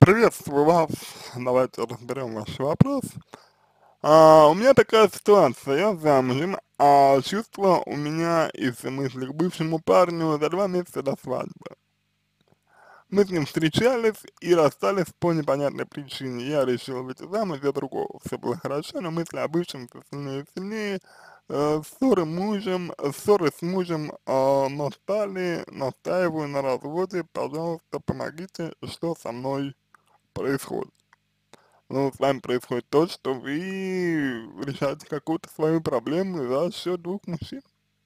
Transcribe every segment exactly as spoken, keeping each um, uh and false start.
Приветствую вас. Давайте разберем ваш вопрос. А, у меня такая ситуация, я замужем, а чувства у меня из-за мыслей к бывшему парню за два месяца до свадьбы. Мы с ним встречались и расстались по непонятной причине. Я решил выйти замуж за другого. Все было хорошо, но мысли о бывшем все сильнее и сильнее. Э, ссоры мужем, ссоры с мужем э, настали, настаиваю на разводе. Пожалуйста, помогите, что со мной происходит. Ну, с вами происходит то, что вы решаете какую-то свою проблему за счет двух мужчин.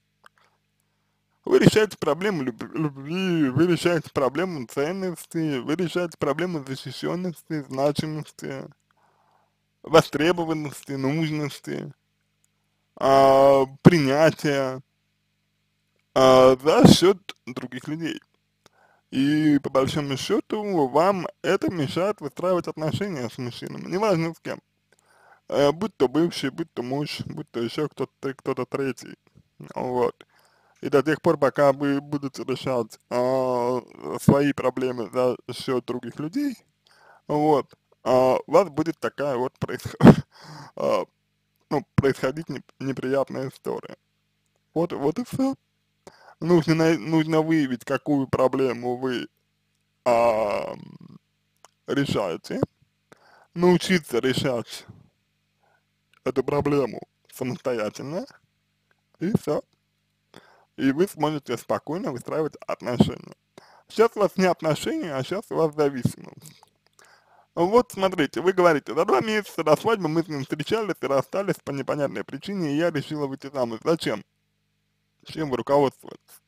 Вы решаете проблему люб- любви, вы решаете проблему ценности, вы решаете проблему защищенности, значимости, востребованности, нужности, а, принятия а, за счет других людей. И по большому счету вам это мешает выстраивать отношения с мужчинами, неважно с кем. Э, будь то бывший, будь то муж, будь то еще кто-то, кто-то третий, вот. И до тех пор, пока вы будете решать а, свои проблемы за счет других людей, вот, а, у вас будет такая вот происход... а, ну, происходить не- неприятная история. Вот, вот и все. Нужно, най- нужно выявить, какую проблему вы а, решаете, научиться решать эту проблему самостоятельно, и все. И вы сможете спокойно выстраивать отношения. Сейчас у вас не отношения, а сейчас у вас зависимость. Вот смотрите, вы говорите, за два месяца до свадьбы мы с ним встречались и расстались по непонятной причине, и я решила выйти замуж. Зачем? Чем вы руководствуетесь?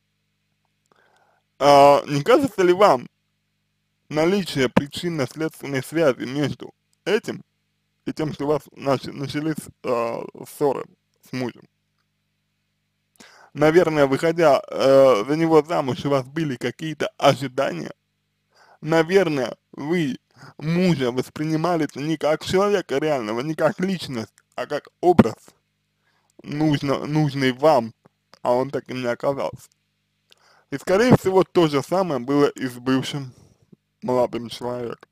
А, не кажется ли вам наличие причинно-следственной связи между этим и тем, что у вас начали, начались а, ссоры с мужем? Наверное, выходя э, за него замуж, у вас были какие-то ожидания. Наверное, вы мужа воспринимали не как человека реального, не как личность, а как образ, нужно, нужный вам, а он таким не оказался. И, скорее всего, то же самое было и с бывшим молодым человеком.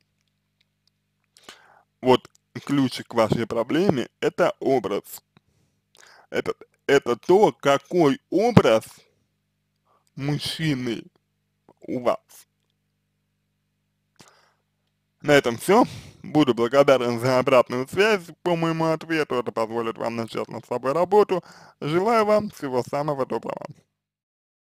Вот ключик к вашей проблеме – это образ. Это, это то, какой образ мужчины у вас. На этом все. Буду благодарен за обратную связь по моему ответу. Это позволит вам начать над собой работу. Желаю вам всего самого доброго.